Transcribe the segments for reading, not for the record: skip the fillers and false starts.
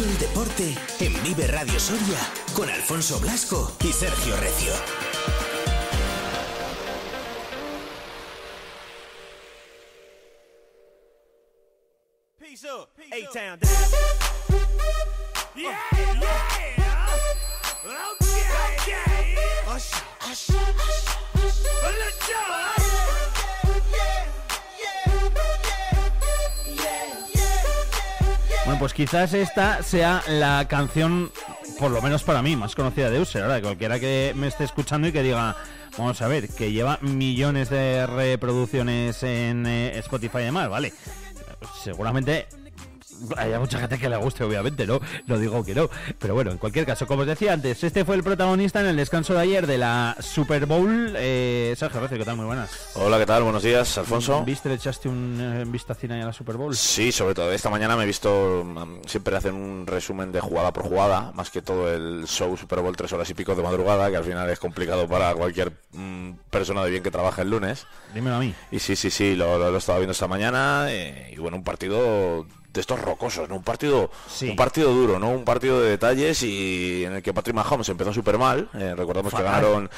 el deporte en Vive Radio Soria con Alfonso Blasco y Sergio Recio. A-Town. Yeah, yeah. Okay. Hush, hush, hush. Bueno, pues quizás esta sea la canción, por lo menos para mí, más conocida de Usher. Ahora, cualquiera que me esté escuchando y que diga, vamos a ver, que lleva millones de reproducciones en Spotify y demás, ¿vale? Seguramente hay mucha gente que le guste, obviamente, no digo que no, pero bueno, en cualquier caso, como os decía antes, este fue el protagonista en el descanso de ayer de la Super Bowl. Sergio Recio, ¿qué tal? Muy buenas. Hola, ¿qué tal? Buenos días, Alfonso. ¿Viste, le echaste un vistacín ahí a la Super Bowl? Sí, sobre todo esta mañana me he visto, siempre hacen un resumen de jugada por jugada, más que todo el show Super Bowl 3 horas y pico de madrugada, que al final es complicado para cualquier persona de bien que trabaje el lunes. Dímelo a mí. Y sí, lo estaba viendo esta mañana, y bueno, un partido de estos rocosos, ¿no? Un partido duro, ¿no? Un partido de detalles y en el que Patrick Mahomes empezó súper mal. Recordamos que ganaron,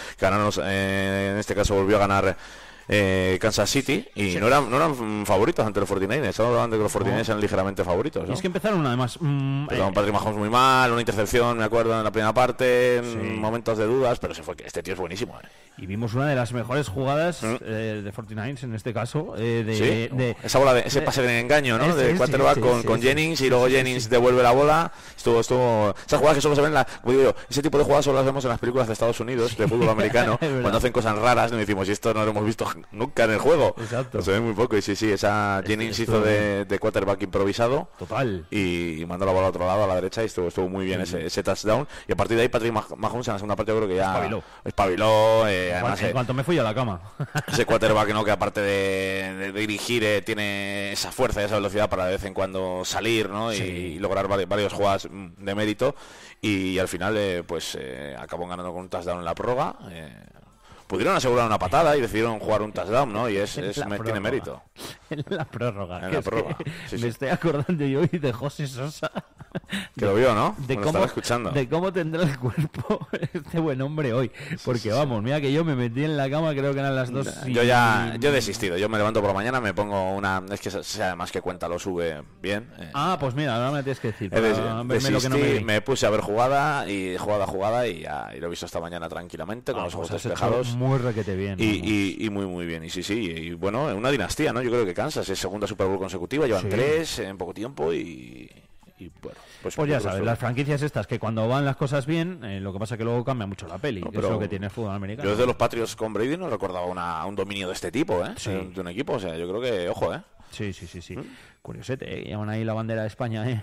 en este caso volvió a ganar Kansas City y no eran favoritos ante los 49ers. Estamos hablando de que los 49ers eran ligeramente favoritos, ¿no? Y es que empezaron además Patrick Mahomes muy mal, una intercepción, me acuerdo, en la primera parte, momentos de dudas, pero se fue que este tío es buenísimo, Y vimos una de las mejores jugadas de 49ers en este caso, esa bola ese pase de engaño, ¿no? De quarterback con Jennings, y luego Jennings devuelve la bola. Estuvo esas jugadas que solo se ven ese tipo de jugadas solo las vemos en las películas de Estados Unidos de fútbol americano, cuando hacen cosas raras, nos decimos, y esto no lo hemos visto nunca en el juego. Exacto. Se ve muy poco, y esa Jennings hizo de quarterback improvisado. Total. Y mandó la bola al otro lado, a la derecha, y estuvo muy bien ese touchdown. Y a partir de ahí Patrick Mahomes en la segunda parte yo creo que ya espabiló. Además, en cuanto me fui a la cama. Ese quarterback, ¿no? Que aparte de dirigir, tiene esa fuerza y esa velocidad para de vez en cuando salir, ¿no? Y lograr varias jugadas de mérito. Y al final acabó ganando con un touchdown en la prórroga. Pudieron asegurar una patada y decidieron jugar un touchdown, ¿no? Y tiene mérito. En la prórroga. Sí. Me estoy acordando yo hoy de José Sosa. Que lo vio, ¿no? Lo estaba escuchando. De cómo tendrá el cuerpo este buen hombre hoy. Porque vamos, mira que yo me metí en la cama, creo que eran las 2. Yo he desistido. Yo me levanto por la mañana, me pongo una... Es que además que cuenta lo sube bien. Pues mira, ahora me tienes que decir. Desistí, lo que no me puse a ver jugada y lo he visto esta mañana tranquilamente, con los ojos despejados. Muy requete bien. Y muy bien. Y bueno, una dinastía, ¿no? Yo creo que Kansas es segunda Super Bowl consecutiva, llevan 3 en poco tiempo y bueno, pues ya sabes, las franquicias estas que cuando van las cosas bien, lo que pasa es que luego cambia mucho la peli, que es lo que tiene el fútbol americano. Yo desde los Patriots con Brady no recordaba un dominio de este tipo, de un equipo, o sea, yo creo que, ojo, Sí. Curiosete, llevan ahí la bandera de España,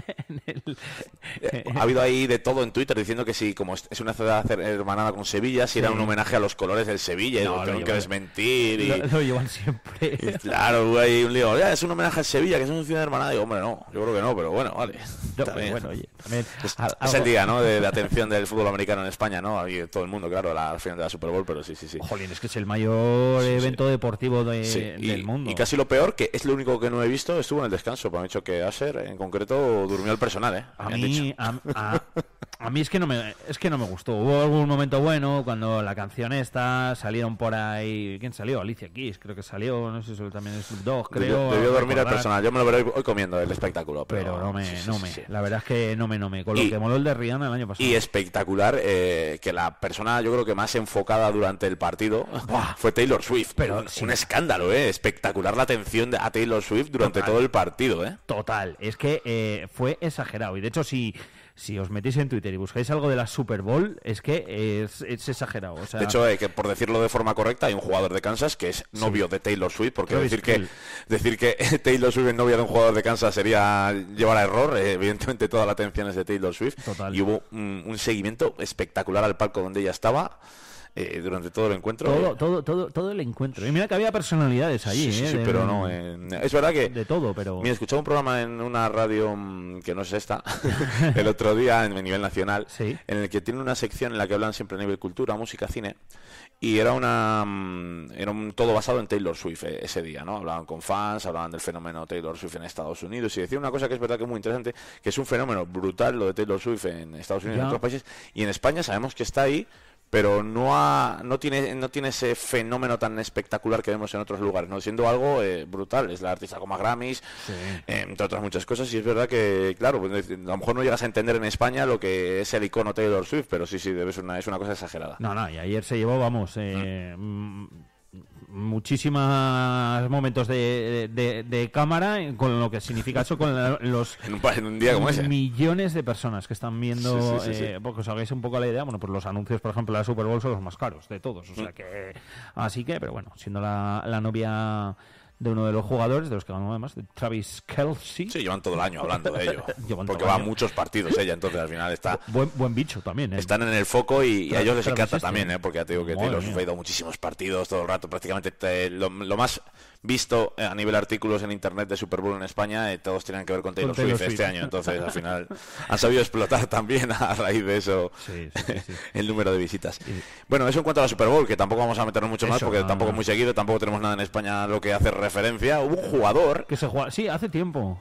Ha habido ahí de todo en Twitter diciendo que si, como es una ciudad hermanada con Sevilla, si era un homenaje a los colores del Sevilla, y lo tienen que desmentir. Lo llevan siempre. Y claro, hay un lío. Es un homenaje a Sevilla, que es una ciudad hermanada. Y hombre, no, yo creo que no, pero bueno, vale. También es el día, ¿no? De atención del fútbol americano en España, ¿no? Aquí todo el mundo, claro, al final de la Super Bowl, pero sí. Jolín, es que es el mayor evento deportivo del mundo. Y casi lo peor, que es lo único que no he visto, estuvo en el descanso. Me han dicho que Asher, en concreto, durmió el personal, A mí es que no me gustó. Hubo algún momento bueno cuando la canción esta salieron por ahí. ¿Quién salió? Alicia Keys, creo que salió. No sé si también es Snoop Dogg, creo. Debió dormir el personal. Yo me lo veré hoy comiendo el espectáculo. Pero la verdad es que no me. Con lo que moló el de Rihanna el año pasado. Y espectacular que la persona, yo creo que más enfocada durante el partido fue Taylor Swift. Pero un escándalo, espectacular la atención a Taylor Swift durante todo el partido, Total, es que fue exagerado. Y de hecho, si os metéis en Twitter y buscáis algo de la Super Bowl, es que es exagerado. O sea, de hecho, que por decirlo de forma correcta, hay un jugador de Kansas que es novio de Taylor Swift, porque decir que Taylor Swift es novia de un jugador de Kansas sería llevar a error. Evidentemente toda la atención es de Taylor Swift. Total. Y hubo un seguimiento espectacular al palco donde ella estaba. durante todo el encuentro. Todo el encuentro. Y mira que había personalidades allí. Sí, pero no. Es verdad que... De todo, pero... Mira, escuchaba un programa en una radio que no es esta, el otro día, en nivel nacional, sí, en el que tiene una sección en la que hablan siempre a nivel cultura, música, cine, y era todo basado en Taylor Swift ese día, ¿no? Hablaban con fans, hablaban del fenómeno Taylor Swift en Estados Unidos, y decía una cosa que es verdad que es muy interesante, que es un fenómeno brutal lo de Taylor Swift en Estados Unidos y en otros países, y en España sabemos que está ahí, pero no tiene ese fenómeno tan espectacular que vemos en otros lugares, ¿no? Siendo algo brutal. Es la artista con más Grammys, sí, entre otras muchas cosas, y es verdad que, claro, pues, a lo mejor no llegas a entender en España lo que es el icono Taylor Swift, pero sí, es una cosa exagerada. No, y ayer se llevó, vamos, muchísimos momentos de cámara, con lo que significa eso, con los en un día como ese, millones de personas que están viendo, sí. Porque os hagáis un poco la idea, bueno, pues los anuncios, por ejemplo, de la Super Bowl son los más caros de todos, o sea que, así que, pero bueno, siendo la novia de uno de los jugadores, de los que ganó además, de Travis Kelce. Sí, llevan todo el año hablando de ello. Porque va a muchos partidos ella, entonces al final está... Buen bicho también, ¿eh? Están en el foco y a ellos les encanta también, porque ya te digo que Taylor Swift ha ido a muchísimos partidos todo el rato, prácticamente lo más visto a nivel artículos en internet de Super Bowl en España, todos tenían que ver con Taylor Swift este año, entonces al final han sabido explotar también a raíz de eso el número de visitas. Bueno, eso en cuanto a la Super Bowl, que tampoco vamos a meternos mucho más porque tampoco es muy seguido, tampoco tenemos nada en España lo que hace referencia. Hubo un jugador que se juega, sí, hace tiempo.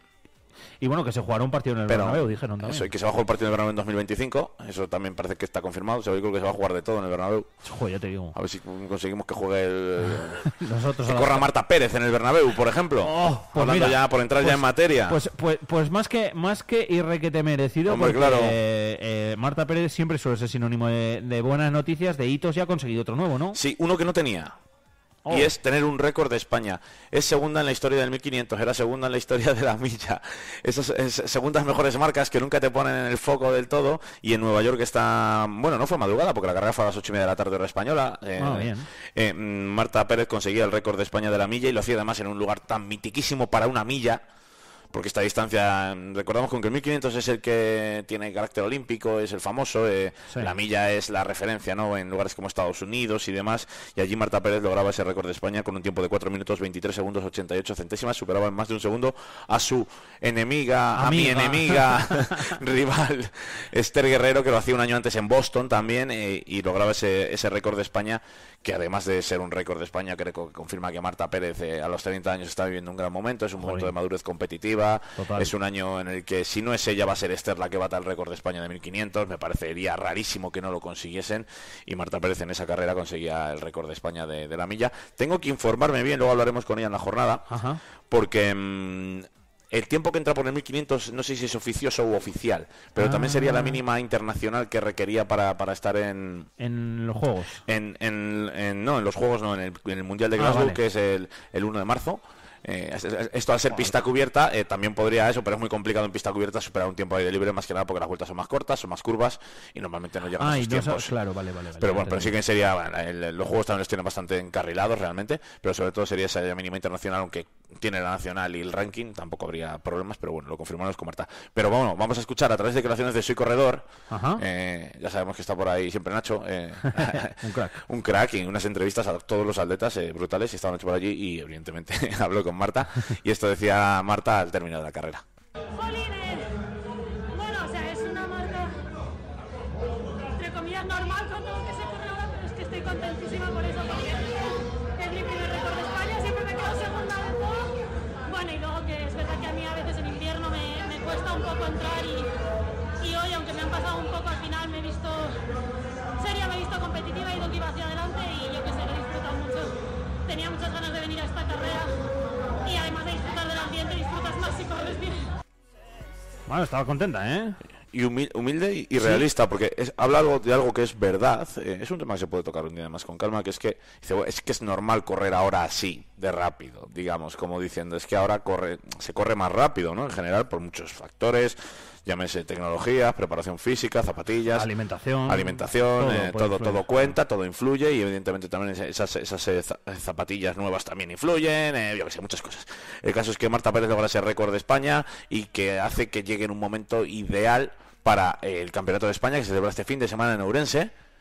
Y bueno, que se jugará un partido en el Bernabéu, dijeron también. Eso, y que se va a jugar el partido en el Bernabéu en 2025, eso también parece que está confirmado. Yo creo que se va a jugar de todo en el Bernabéu. Joder, ya te digo. A ver si conseguimos que juegue nosotros que corra Marta Pérez en el Bernabéu, por ejemplo. Pues hablando ya, por entrar ya en materia. Pues más que y requete merecido, hombre, porque claro. Marta Pérez siempre suele ser sinónimo de buenas noticias, de hitos, y ha conseguido otro nuevo, ¿no? Sí, uno que no tenía. Y es tener un récord de España. Es segunda en la historia del 1500, era segunda en la historia de la milla. Esas segundas mejores marcas que nunca te ponen en el foco del todo. Y en Nueva York está... Bueno, no fue madrugada porque la carrera fue a las 8:30 de la tarde hora española. Bien. Marta Pérez conseguía el récord de España de la milla y lo hacía además en un lugar tan mitiquísimo para una milla. Porque esta distancia, recordamos que el 1500 es el que tiene carácter olímpico, es el famoso, la milla es la referencia, ¿no? En lugares como Estados Unidos y demás, y allí Marta Pérez lograba ese récord de España con un tiempo de 4 minutos 23 segundos 88 centésimas, superaba en más de un segundo a su enemiga, a mi enemiga rival Esther Guerrero, que lo hacía un año antes en Boston también, y lograba ese récord de España, que además de ser un récord de España, creo que confirma que Marta Pérez a los 30 años está viviendo un gran momento, es un momento de madurez competitiva. Total. Es un año en el que si no es ella va a ser Esther la que bata el récord de España de 1500. Me parecería rarísimo que no lo consiguiesen, y Marta Pérez en esa carrera conseguía el récord de España de la milla. Tengo que informarme bien, luego hablaremos con ella en la jornada. Ajá. Porque el tiempo que entra por el 1500 no sé si es oficioso u oficial, pero también sería la mínima internacional que requería para estar en los Juegos. No, en los Juegos no, en el Mundial de Glasgow, vale, que es el 1 de marzo. Esto al ser pista cubierta también podría eso, pero es muy complicado en pista cubierta superar un tiempo de aire libre, más que nada porque las vueltas son más cortas, son más curvas y normalmente no llegan a esos tiempos. Claro, vale. Pero bueno, pero sí que sería, los juegos también los tienen bastante encarrilados realmente, pero sobre todo sería esa mínima internacional, aunque tiene la nacional y el ranking, tampoco habría problemas, pero bueno, lo confirmamos con Marta. Pero bueno, vamos a escuchar a través de declaraciones de Soy Corredor. Ya sabemos que está por ahí siempre Nacho, un crack, y unas entrevistas a todos los atletas brutales, y estaba Nacho por allí y evidentemente habló con Marta, y esto decía Marta al término de la carrera. ¡Jolines! Bueno, o sea, es una marca entre comillas normal con todo lo que se corre ahora, pero es que estoy contentísima por eso, porque es mi primer récord de España, siempre me quedo segunda de todo. Bueno, y luego que es verdad que a mí a veces en invierno me cuesta un poco entrar, y hoy, aunque me han pasado un poco, al final me he visto seria, me he visto competitiva, he ido que iba hacia adelante, y yo que sé, lo he disfrutado mucho. Tenía muchas ganas de venir a esta carrera. Y además de disfrutar del ambiente, disfrutas más si corres bien. Bueno, estaba contenta, ¿eh? Y humilde y realista, porque habla de algo que es verdad. Es un tema que se puede tocar un día más con calma, que es que es normal correr ahora así, de rápido, digamos, como diciendo, es que ahora se corre más rápido, ¿no? En general, por muchos factores, llámese tecnología, preparación física, zapatillas, alimentación, todo cuenta, todo influye, y evidentemente también esas zapatillas nuevas también influyen, yo que sé, muchas cosas. El caso es que Marta Pérez logra ese récord de España y que hace que llegue en un momento ideal para el Campeonato de España, que se celebra este fin de semana en Ourense.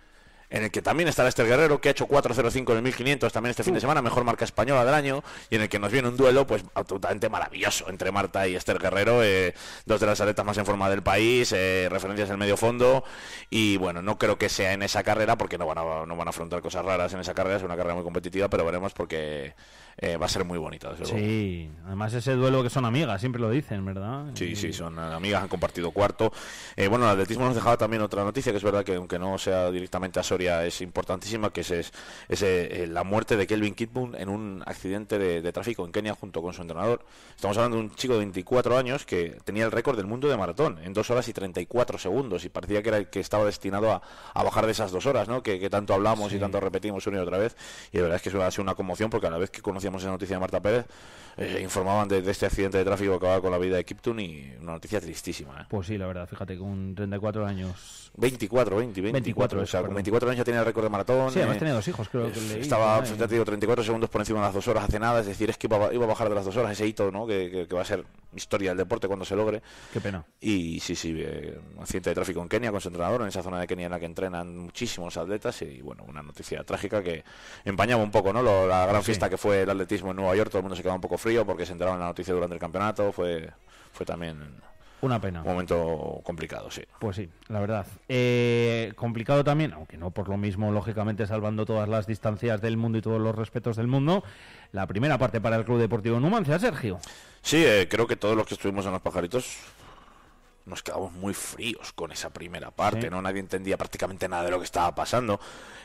en el que también está Esther Guerrero, que ha hecho 4.05 en el 1500 también este fin de semana, mejor marca española del año, y en el que nos viene un duelo pues absolutamente maravilloso entre Marta y Esther Guerrero, dos de las atletas más en forma del país, referencias en medio fondo, y bueno, no creo que sea en esa carrera, porque no van a afrontar cosas raras en esa carrera, es una carrera muy competitiva, pero veremos porque va a ser muy bonita, desde luego. Sí, además ese duelo que son amigas, siempre lo dicen, ¿verdad? Sí, son amigas, han compartido cuarto. Bueno, el atletismo nos dejaba también otra noticia, que es verdad que aunque no sea directamente a Soria, es importantísima, que es la muerte de Kelvin Kiptum en un accidente de tráfico en Kenia junto con su entrenador. Estamos hablando de un chico de 24 años que tenía el récord del mundo de maratón en 2 horas y 34 segundos, y parecía que era el que estaba destinado a bajar de esas 2 horas, ¿no? Que tanto hablamos y tanto repetimos una y otra vez, y la verdad es que eso ha sido una conmoción, porque a la vez que conocíamos esa noticia de Marta Pérez, informaban de este accidente de tráfico que acababa con la vida de Kiptum, y una noticia tristísima, Pues sí, la verdad, fíjate, con 34 años... 24, o sea, con 24 años ya tenía el récord de maratón. Sí, además tenía 2 hijos, creo que leí. Estaba, ya te digo, 34 segundos por encima de las 2 horas hace nada, es decir, es que iba a bajar de las 2 horas, ese hito, ¿no? Que va a ser historia del deporte cuando se logre. Qué pena. Y sí, un accidente de tráfico en Kenia con su entrenador, en esa zona de Kenia en la que entrenan muchísimos atletas, y bueno, una noticia trágica que empañaba un poco, ¿no? La gran fiesta que fue el atletismo en Nueva York, todo el mundo se quedaba un poco frío porque se enteraron en la noticia durante el campeonato, fue también... Una pena. Un momento complicado, sí. Pues sí, la verdad. Complicado también, aunque no por lo mismo, lógicamente, salvando todas las distancias del mundo y todos los respetos del mundo, la primera parte para el Club Deportivo Numancia, Sergio. Sí, creo que todos los que estuvimos en Los Pajaritos nos quedamos muy fríos con esa primera parte, ¿sí? ¿No? Nadie entendía prácticamente nada de lo que estaba pasando.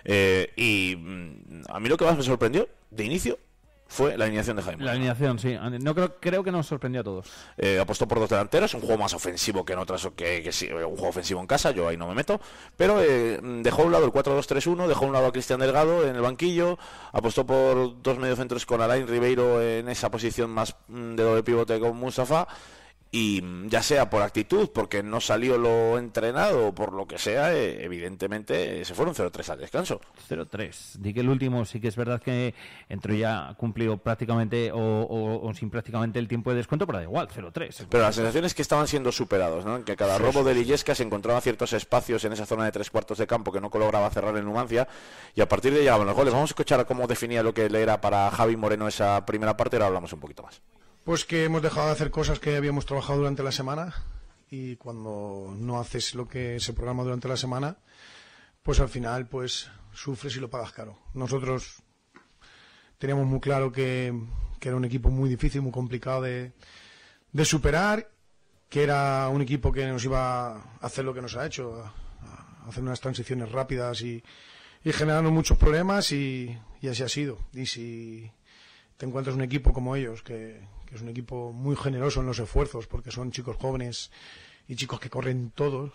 Y a mí lo que más me sorprendió, de inicio, fue la alineación de Jaime. La alineación, sí. No creo que nos sorprendió a todos. Apostó por 2 delanteros, un juego más ofensivo que en otras, que sí, un juego ofensivo en casa, yo ahí no me meto, pero dejó a un lado el 4-2-3-1, dejó a un lado a Cristian Delgado en el banquillo, apostó por 2 mediocentros con Alain Ribeiro en esa posición más de doble pivote con Mustafa, y ya sea por actitud, porque no salió lo entrenado, o por lo que sea, evidentemente se fueron 0-3 al descanso. 0-3. Di que el último sí que es verdad que entró ya cumplido prácticamente o sin prácticamente el tiempo de descuento, pero da igual, 0-3. Pero la sensación es que estaban siendo superados, ¿no? Que cada robo de Illescas se encontraba ciertos espacios en esa zona de 3/4 de campo que no lograba cerrar el Numancia, y a partir de ahí llegaban los goles. Vamos a escuchar cómo definía lo que le era para Javi Moreno esa primera parte, y ahora hablamos un poquito más. Pues que hemos dejado de hacer cosas que habíamos trabajado durante la semana, y cuando no haces lo que se programa durante la semana, pues al final pues sufres y lo pagas caro. Nosotros teníamos muy claro que era un equipo muy difícil, muy complicado de superar, que era un equipo que nos iba a hacer lo que nos ha hecho, a hacer unas transiciones rápidas y generando muchos problemas, y así ha sido. Y si te encuentras un equipo como ellos, que es un equipo muy generoso en los esfuerzos, porque son chicos jóvenes y chicos que corren todos,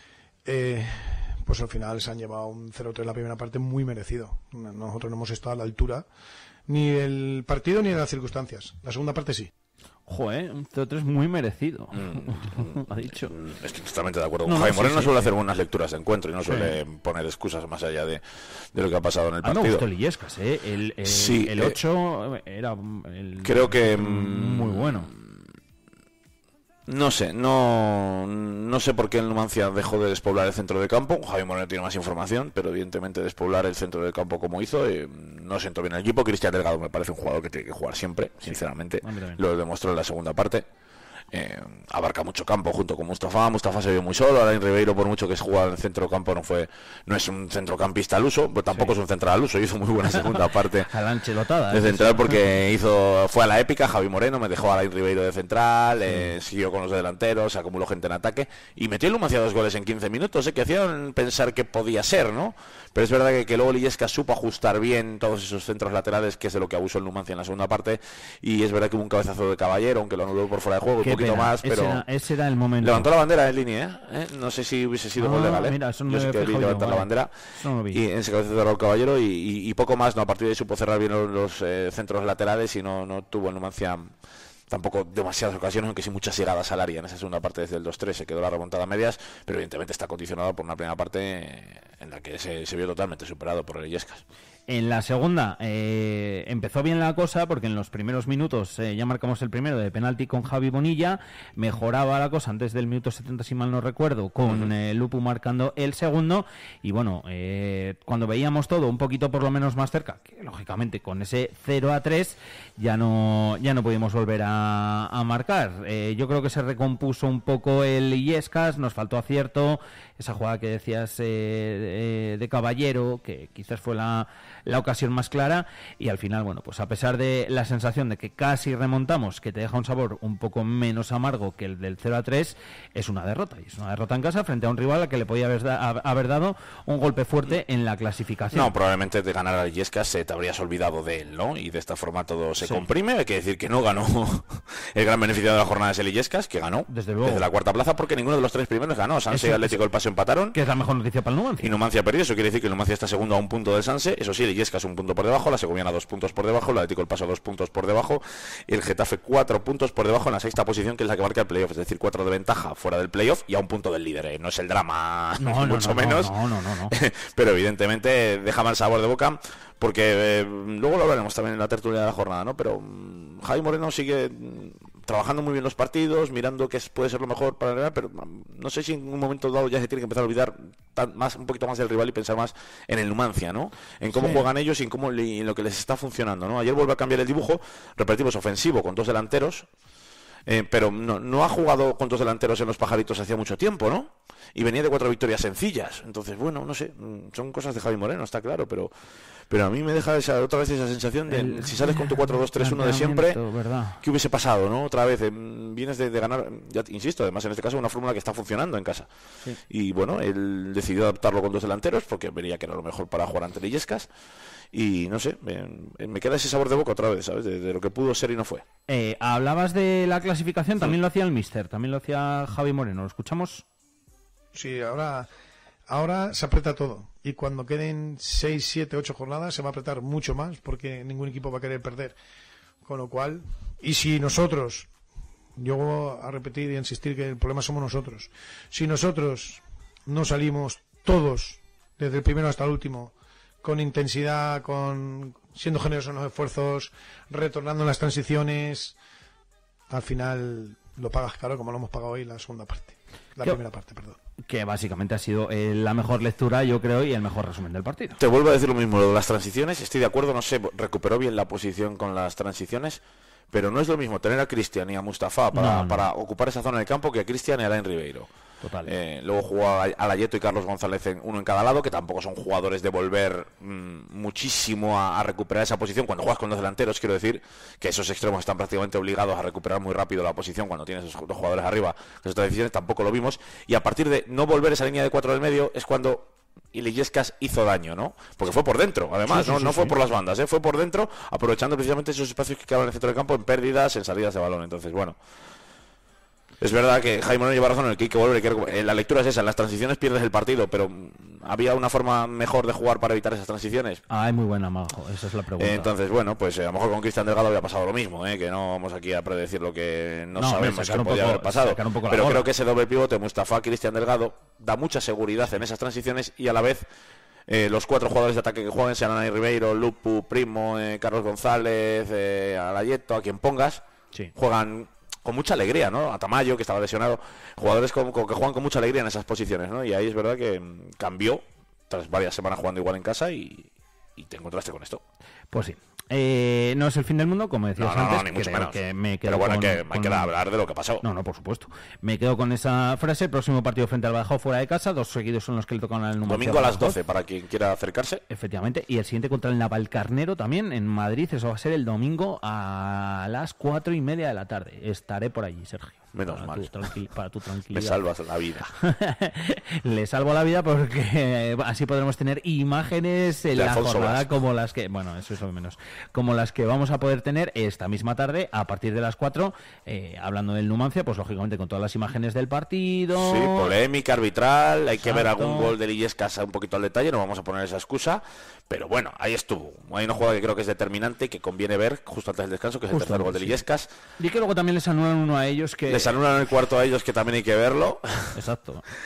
pues al final se han llevado un 0-3 en la primera parte muy merecido. Nosotros no hemos estado a la altura ni del partido ni de las circunstancias. La segunda parte sí. Joder, un 0-3 muy merecido. Ha dicho. Estoy totalmente de acuerdo con Jaime Moreno. No suele hacer buenas lecturas de encuentro y no suele poner excusas más allá de lo que ha pasado en el partido. Me gustó Illescas, el 8 era creo que muy bueno. No sé por qué el Numancia dejó de despoblar el centro de campo. Javi Moreno tiene más información, pero evidentemente despoblar el centro de campo como hizo, no sentó bien el equipo. Cristian Delgado me parece un jugador que tiene que jugar siempre, sinceramente. Lo demostró en la segunda parte. Abarca mucho campo junto con Mustafa se vio muy solo. Alain Ribeiro, por mucho que jugara en el centro campo, no es un centrocampista al uso, pero tampoco es un central al uso. Hizo muy buena segunda parte de central, porque fue a la épica. Javi Moreno me dejó a Alain Ribeiro de central, siguió con los delanteros, acumuló gente en ataque y metió el Numancia 2 goles en 15 minutos, que hacían pensar que podía ser, ¿no? Pero es verdad que luego Illescas supo ajustar bien todos esos centros laterales, que es de lo que abusó el Numancia en la segunda parte, y es verdad que hubo un cabezazo de Caballero, aunque lo anuló por fuera de juego, un poquito más, pero ese era el momento. Levantó la bandera en línea, no sé si hubiese sido gol legal, mira, eso no yo sé que vi levantar la bandera, y en ese cabezazo de Raúl Caballero, y poco más, no. A partir de ahí supo cerrar bien los centros laterales, y no tuvo el Numancia tampoco demasiadas ocasiones, aunque sí muchas llegadas al área en esa segunda parte. Desde el 2-3 se quedó la remontada a medias, pero evidentemente está condicionado por una primera parte en la que se vio totalmente superado por el Illescas. En la segunda empezó bien la cosa porque en los primeros minutos ya marcamos el primero de penalti con Javi Bonilla, mejoraba la cosa antes del minuto 70 si mal no recuerdo con Lupu marcando el segundo y bueno, cuando veíamos todo un poquito por lo menos más cerca, que lógicamente con ese 0-3 ya no pudimos volver a marcar. Yo creo que se recompuso un poco el Illescas, nos faltó acierto, esa jugada que decías de Caballero, que quizás fue la ocasión más clara, y al final, bueno, pues a pesar de la sensación de que casi remontamos, que te deja un sabor un poco menos amargo que el del 0-3, es una derrota, y es una derrota en casa frente a un rival al que le podía haber dado un golpe fuerte en la clasificación. No, probablemente de ganar al Illescas te habrías olvidado de él, ¿no? Y de esta forma todo se comprime. Hay que decir que no ganó el gran beneficiado de la jornada es el Illescas, que ganó desde la cuarta plaza, porque ninguno de los tres primeros ganó. Sanse y Atlético del Paso empataron, que es la mejor noticia para el Numancia. Y Numancia perdió, eso quiere decir que el Numancia está segundo a un punto del Sanse. Eso sí, el Illescas un punto por debajo, la Segoviana 2 puntos por debajo, el Atlético del Paso 2 puntos por debajo y el Getafe 4 puntos por debajo en la sexta posición, que es la que marca el playoff, es decir, 4 de ventaja fuera del playoff y a un punto del líder. No es el drama, mucho menos. No. Pero evidentemente deja mal sabor de boca, porque luego lo hablaremos también en la tertulia de la jornada, ¿no? Pero Javi Moreno sigue trabajando muy bien los partidos, mirando qué puede ser lo mejor para el Real, pero no sé si en un momento dado ya se tiene que empezar a olvidar un poquito más del rival y pensar más en el Numancia, ¿no? En cómo juegan ellos y en lo que les está funcionando, ¿no? Ayer vuelve a cambiar el dibujo, repetimos, ofensivo con dos delanteros, pero no ha jugado con dos delanteros en los Pajaritos hacía mucho tiempo, ¿no? Y venía de 4 victorias sencillas. Entonces, bueno, no sé, son cosas de Javi Moreno, está claro, pero a mí me deja otra vez esa sensación de si sales con tu 4-2-3-1 de siempre, ¿verdad? ¿Qué hubiese pasado, no? Otra vez, vienes de ganar, ya insisto, además en este caso una fórmula que está funcionando en casa. Sí. Y bueno, él decidió adaptarlo con dos delanteros porque vería que era lo mejor para jugar ante el Illescas. Y no sé, me queda ese sabor de boca otra vez, ¿sabes? De lo que pudo ser y no fue. Hablabas de la clasificación, también lo hacía el míster, también lo hacía Javi Moreno. ¿Lo escuchamos? Sí, ahora se aprieta todo. Y cuando queden 6, 7, 8 jornadas se va a apretar mucho más porque ningún equipo va a querer perder. Con lo cual, y si nosotros, yo voy a repetir y a insistir que el problema somos nosotros. Si nosotros no salimos todos, desde el primero hasta el último, con intensidad, siendo generosos en los esfuerzos, retornando en las transiciones, al final lo pagas caro, como lo hemos pagado hoy la segunda parte. Primera parte, perdón. Que básicamente ha sido la mejor lectura, yo creo, y el mejor resumen del partido. Te vuelvo a decir lo mismo, lo de las transiciones, estoy de acuerdo, no sé, recuperó bien la posición con las transiciones, pero no es lo mismo tener a Cristian y a Mustafa para ocupar esa zona del campo que a Cristian y a Alain Ribeiro. Total. Luego jugó a Layeto y Carlos González uno en cada lado, que tampoco son jugadores de volver muchísimo a recuperar esa posición. Cuando juegas con dos delanteros, quiero decir que esos extremos están prácticamente obligados a recuperar muy rápido la posición cuando tienes esos dos jugadores arriba. Esas decisiones tampoco lo vimos, y a partir de no volver esa línea de 4 del medio es cuando Illescas hizo daño, ¿no? Porque fue por dentro, además, no fue por las bandas, fue por dentro, aprovechando precisamente esos espacios que quedaban en el centro del campo en pérdidas, en salidas de balón. Entonces, bueno, es verdad que Jaime Moreno lleva razón en el que hay que volver. La lectura es esa, en las transiciones pierdes el partido, pero ¿había una forma mejor de jugar para evitar esas transiciones? Es muy buena, Majo, esa es la pregunta. Entonces, bueno, pues a lo mejor con Cristian Delgado había pasado lo mismo, que no vamos aquí a predecir lo que no sabemos que podía haber pasado. Pero creo que ese doble pivote, Mustafa, Cristian Delgado, da mucha seguridad en esas transiciones, y a la vez los 4 jugadores de ataque que jueguen, sean Alain Ribeiro, Lupu, Primo, Carlos González, Alayeto, a quien pongas, juegan con mucha alegría, ¿no? A Tamayo, que estaba lesionado, jugadores que juegan con mucha alegría en esas posiciones, ¿no? Y ahí es verdad que cambió tras varias semanas jugando igual en casa y te encontraste con esto. Pues sí. No es el fin del mundo, como decías antes. Ni mucho menos. Que me quedo pero bueno, hay que hablar de lo que pasó. No, por supuesto. Me quedo con esa frase. Próximo partido frente al Badajoz fuera de casa. 2 seguidos son los que le tocan al Numancia. Domingo a las 12 para quien quiera acercarse. Efectivamente. Y el siguiente contra el Navalcarnero también en Madrid. Eso va a ser el domingo a las 4:30 de la tarde. Estaré por allí, Sergio. Menos mal. Para tu tranquilidad. Me salvas la vida. Le salvo la vida porque así podremos tener imágenes en la jornada como las que... Bueno, eso es lo menos. Como las que vamos a poder tener esta misma tarde a partir de las 4, hablando del Numancia, pues lógicamente con todas las imágenes del partido. Sí, polémica arbitral, hay que ver algún gol de Illescas un poquito al detalle, no vamos a poner esa excusa, pero bueno, ahí estuvo. Hay una jugada que creo que es determinante, que conviene ver justo antes del descanso, que es el tercer gol de Illescas. Y que luego también les anulan uno a ellos que... Les anulan el cuarto a ellos, que también hay que verlo. Exacto.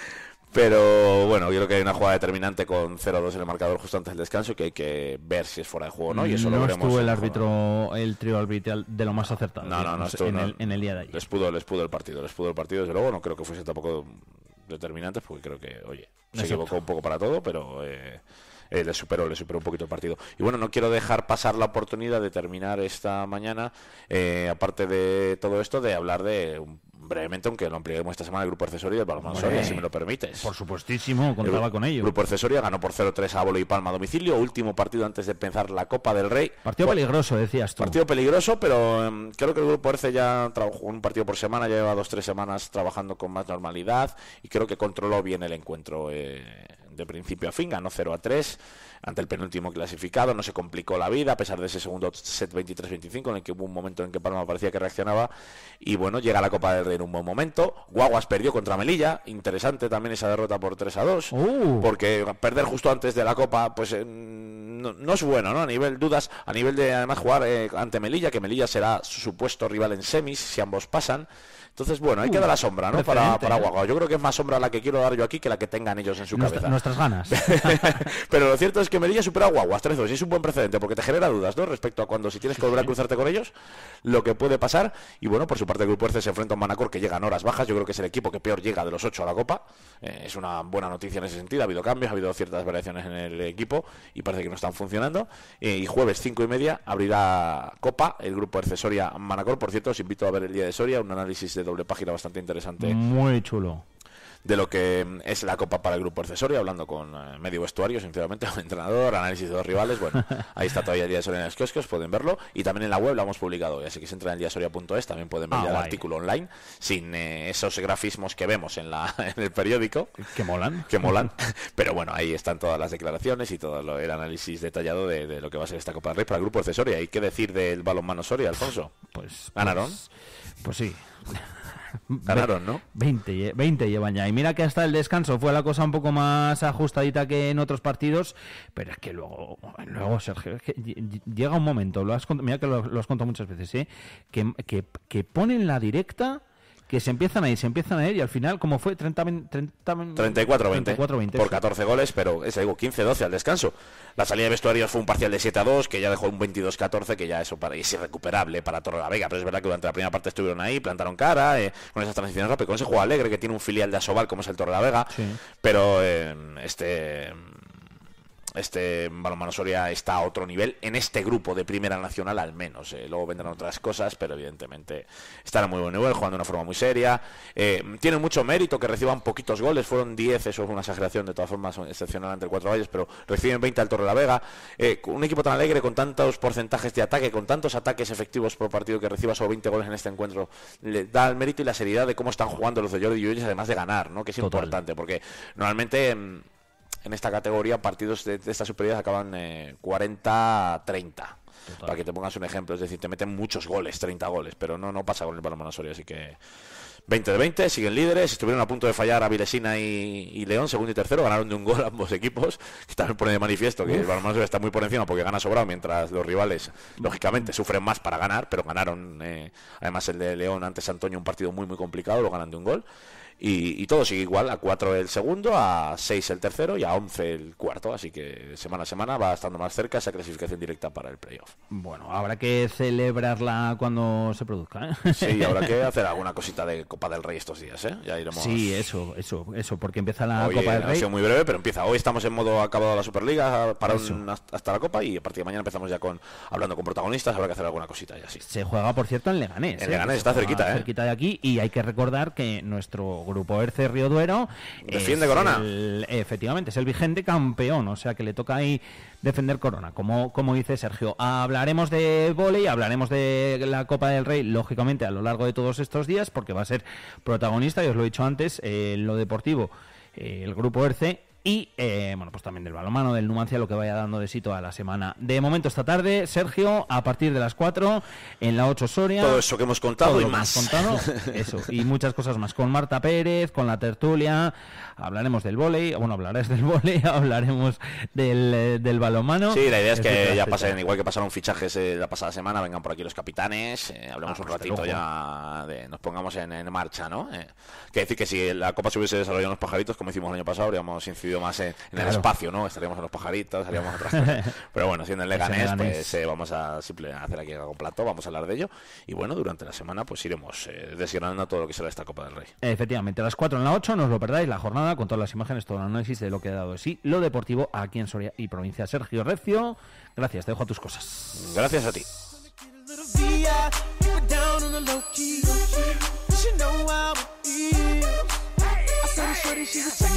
Pero bueno, yo creo que hay una jugada determinante con 0-2 en el marcador justo antes del descanso que hay que ver si es fuera de juego o no. Y eso no lo veremos. Estuvo el árbitro, el trío arbitral de lo más acertado. No estuvo, en el día de ayer. Les pudo el partido, desde luego. No creo que fuese tampoco determinantes porque creo que, oye, se equivocó un poco para todo, pero le superó un poquito el partido. Y bueno, no quiero dejar pasar la oportunidad de terminar esta mañana, aparte de todo esto, de hablar de brevemente, aunque lo ampliaremos esta semana, el grupo accesorio del balonmano Soria, si me lo permites. Por supuestísimo, contaba con ello. El grupo accesorio ganó por 0-3 a Bolo y Palma a domicilio, último partido antes de empezar la Copa del Rey. Partido peligroso, decías tú. Partido peligroso, pero creo que el grupo Erce ya trabajó un partido por semana, ya lleva 2-3 semanas trabajando con más normalidad y creo que controló bien el encuentro de principio a fin, ganó 0-3 ante el penúltimo clasificado, no se complicó la vida a pesar de ese segundo set 23-25 en el que hubo un momento en que Palma parecía que reaccionaba y bueno, llega la Copa del Rey en un buen momento. Guaguas perdió contra Melilla, interesante también esa derrota por 3-2, porque perder justo antes de la Copa pues no es bueno, ¿no? A nivel dudas, a nivel de además jugar ante Melilla, que Melilla será su supuesto rival en semis si ambos pasan. Entonces, bueno, ahí queda la sombra, ¿no? Para Guaguas. Yo creo que es más sombra la que quiero dar yo aquí que la que tengan ellos en su cabeza. Nuestras ganas. Pero lo cierto es que Melilla supera a Guaguas 3-2 y es un buen precedente porque te genera dudas, ¿no? Respecto a cuando si tienes que volver a cruzarte con ellos, lo que puede pasar. Y bueno, por su parte el Grupo Erce se enfrenta a un Manacor que llega en horas bajas. Yo creo que es el equipo que peor llega de los 8 a la Copa. Es una buena noticia en ese sentido. Ha habido cambios, ha habido ciertas variaciones en el equipo y parece que no están funcionando. Y jueves 5:30 abrirá Copa el Grupo Erce Soria Manacor. Por cierto, os invito a ver el día de Soria, un análisis de doble página bastante interesante. Muy chulo. De lo que es la Copa para el Grupo Accesorio, hablando con medio vestuario, sinceramente, un entrenador, análisis de los rivales. Bueno, ahí está todavía el día de Soria en los kioscos, pueden verlo. Y también en la web lo hemos publicado hoy, así que si entran en eldiasoria.es también pueden ver ya el artículo online, sin esos grafismos que vemos en el periódico. Que molan. Que molan. Pero bueno, ahí están todas las declaraciones y todo el análisis detallado de lo que va a ser esta Copa del Rey para el Grupo Accesorio. ¿Y qué decir del balonmano Soria, Alfonso? Pues ¿ganaron? Pues sí. Ganaron, ¿no? 20 llevan ya. Y mira que hasta el descanso fue la cosa un poco más ajustadita que en otros partidos, pero es que luego Sergio, es que llega un momento, mira que lo has contado muchas veces, que ponen la directa, que se empiezan a ir y al final, como fue 34-20 por 14 goles, pero digo 15-12 al descanso. La salida de vestuarios fue un parcial de 7-2 que ya dejó un 22-14, que ya eso es irrecuperable para Torrelavega, pero es verdad que durante la primera parte estuvieron ahí, plantaron cara con esas transiciones rápidas, con ese juego alegre que tiene un filial de Asobal como es el Torrelavega, pero este balonmano Soria está a otro nivel en este grupo de Primera Nacional al menos. Luego vendrán otras cosas, pero evidentemente están a muy buen nivel, jugando de una forma muy seria. Tiene mucho mérito que reciban poquitos goles, fueron 10, eso es una exageración, de todas formas excepcional ante el Cuatro Valles, pero reciben 20 al Torrelavega. Un equipo tan alegre, con tantos porcentajes de ataque, con tantos ataques efectivos por partido, que reciba solo 20 goles en este encuentro, le da el mérito y la seriedad de cómo están jugando los de Jordi Lluelles, además de ganar, ¿no? Que es importante, porque normalmente en esta categoría partidos de esta superioridad acaban 40-30. Para que te pongas un ejemplo, es decir, te meten muchos goles, 30 goles, pero no pasa con el balonmano Soria, así que 20 de 20, siguen líderes, estuvieron a punto de fallar a Vilesina y León, segundo y tercero, ganaron de un gol ambos equipos, que también pone de manifiesto que el balonmano Soria está muy por encima porque gana sobrado, mientras los rivales, lógicamente, sufren más para ganar, pero ganaron, además el de León ante Santoña, un partido muy muy complicado, lo ganan de un gol. Y todo sigue igual, a 4 el segundo, a 6 el tercero y a 11 el cuarto, así que semana a semana va estando más cerca esa clasificación directa para el playoff. Bueno, habrá que celebrarla cuando se produzca, ¿eh? Sí, habrá que hacer alguna cosita de Copa del Rey estos días, ¿eh? Ya iremos. Sí, eso, porque empieza la Copa del Rey. Ha sido muy breve, pero empieza. Hoy estamos en modo acabado la Superliga para hasta la Copa, y a partir de mañana empezamos ya hablando con protagonistas, habrá que hacer alguna cosita ya, sí. Se juega, por cierto, en Leganés. En Leganés está cerquita, cerquita de aquí, y hay que recordar que nuestro Grupo Erce Río Duero defiende corona. Efectivamente, es el vigente campeón, o sea que le toca ahí defender corona, como dice Sergio. Hablaremos de vóley, hablaremos de la Copa del Rey, lógicamente, a lo largo de todos estos días, porque va a ser protagonista, y os lo he dicho antes, en lo deportivo, el Grupo Erce, y bueno, pues también del balonmano del Numancia, lo que vaya dando de sí toda la semana. De momento esta tarde, Sergio, a partir de las 4 en la 8 Soria. Todo eso que hemos contado y más. Eso, y muchas cosas más. Con Marta Pérez, con la tertulia, hablaremos del vóley, bueno, hablarás del vóley, hablaremos del balonmano. Sí, la idea es que ya pasen, igual que pasaron fichajes la pasada semana, vengan por aquí los capitanes, hablemos un ratito ya, nos pongamos en marcha, ¿no? Que decir que si la Copa se hubiese desarrollado en los pajaritos, como hicimos el año pasado, habríamos incidido más en el espacio, ¿no? Estaríamos en los pajaritos, haríamos otras cosas. Pero bueno, siendo en Leganés, pues vamos a simplemente hacer aquí algo plato, vamos a hablar de ello. Y bueno, durante la semana pues iremos desgranando todo lo que será esta Copa del Rey. Efectivamente, a las 4 en la 8, no os lo perdáis, la jornada con todas las imágenes, todo el análisis de lo que ha dado de sí lo deportivo aquí en Soria y provincia. Sergio Recio, gracias, te dejo a tus cosas. Gracias a ti. She know how it feels. I saw the shorty, she was